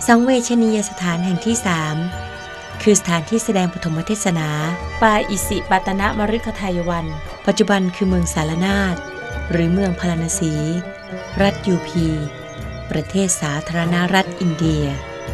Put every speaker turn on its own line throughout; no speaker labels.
สังเวชนียสถานแห่งที่3คือสถานที่แสดงปฐมเทศนาปาอิสิปตนมฤคทายวันปัจจุบันคือเมืองสารนาถหรือเมืองพาราณสีรัฐยูพีประเทศสาธารณรัฐอินเดีย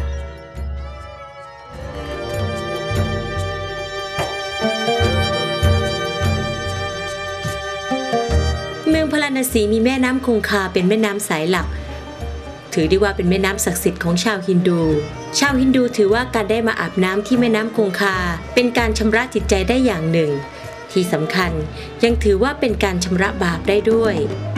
เมืองพาราณสีมีแม่น้ำคงคาเป็นแม่น้ำสายหลักถือได้ว่าเป็นแม่น้ำศักดิ์สิทธิ์ของชาวฮินดูถือว่าการได้มาอาบน้ำที่แม่น้ำคงคาเป็นการชำระจิตใจได้อย่างหนึ่งที่สำคัญยังถือว่าเป็นการชำระบาปได้ด้วย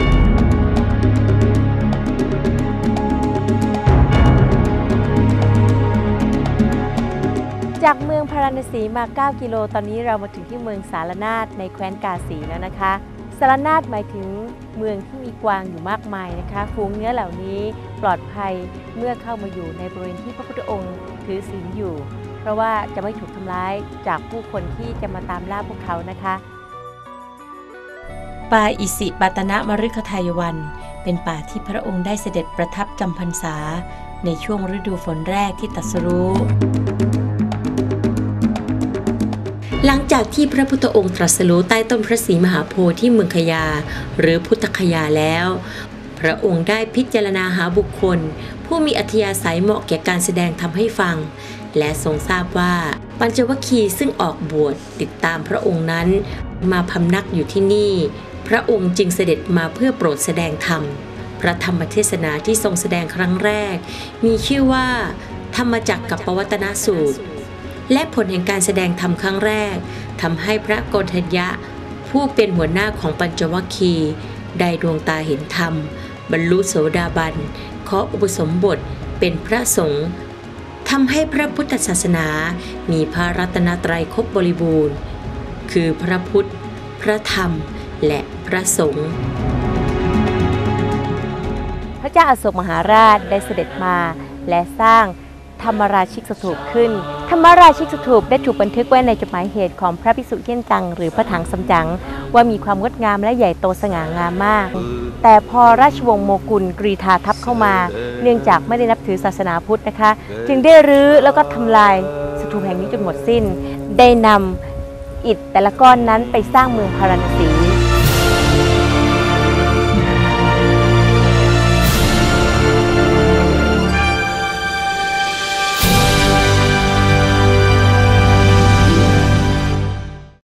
จากเมืองพาราณสีมา9 กิโลตอนนี้เรามาถึงที่เมืองสารนาถในแคว้นกาสีแล้วนะคะสารนาถหมายถึงเมืองที่มีกวางอยู่มากมายนะคะฝูงเนื้อเหล่านี้ปลอดภัยเมื่อเข้ามาอยู่ในบริเวณที่พระพุทธองค์ถือศีลอยู่เพราะว่าจะไม่ถูกทำร้ายจากผู้คนที่จะมาตามล่าพวกเขานะคะป่าอิสิปตนมฤคทายวันเป็นป่าที่พระองค์ได้เสด็จประทับจำพรรษาในช่วงฤดูฝนแรกที่ตรัสรู้หลังจากที่พระพุทธองค์ตรัสรู้ใต้ต้นพระศรีมหาโพธิ์ที่เมืองคยาหรือพุทธคยาแล้วพระองค์ได้พิจารณาหาบุคคลผู้มีอัธยาศัยเหมาะแก่การแสดงธรรมให้ฟังและทรงทราบว่าปัญจวัคคีย์ซึ่งออกบวชติดตามพระองค์นั้นมาพำนักอยู่ที่นี่พระองค์จึงเสด็จมาเพื่อโปรดแสดงธรรมพระธรรมเทศนาที่ทรงแสดงครั้งแรกมีชื่อว่าธรรมจักรกับปวัตตนสูตรและผลแห่งการแสดงธรรมครั้งแรกทำให้พระโกณฑัญญะผู้เป็นหัวหน้าของปัญจวัคคีย์ได้ดวงตาเห็นธรรมบรรลุโสดาบันขออุปสมบทเป็นพระสงฆ์ทำให้พระพุทธศาสนามีพระรัตนตรัยครบบริบูรณ์คือพระพุทธพระธรรมและพระสงฆ์พระเจ้าอโศกมหาราชได้เสด็จมาและสร้างธรรมราชิกสถูปขึ้นธรรมราชิกสถูปได้ถูกบันทึกไว้ในจดหมายเหตุของพระภิกษุเยี่ยนจังหรือพระถังซัมจั๋งว่ามีความงดงามและใหญ่โตสง่างามมากแต่พอราชวงศ์โมกุลกรีธาทัพเข้ามาเนื่องจากไม่ได้นับถือศาสนาพุทธนะคะจึงได้รื้อแล้วก็ทำลายสถูปแห่งนี้จนหมดสิ้นได้นำอิฐแต่ละก้อนนั้นไปสร้างเมืองพาราณสี